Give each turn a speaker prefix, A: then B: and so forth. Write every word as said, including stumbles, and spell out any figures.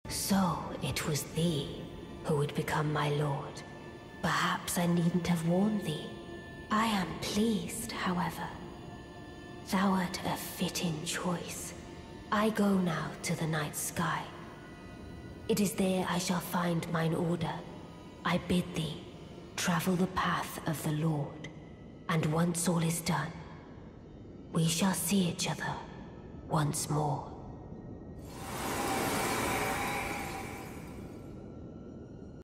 A: So it was thee who would become my lord. Perhaps I needn't have warned thee. I am pleased, however. Thou art a fitting choice. I go now to the night sky. It is there I shall find mine order. I bid thee travel the path of the Lord, and once all is done, we shall see each other once more.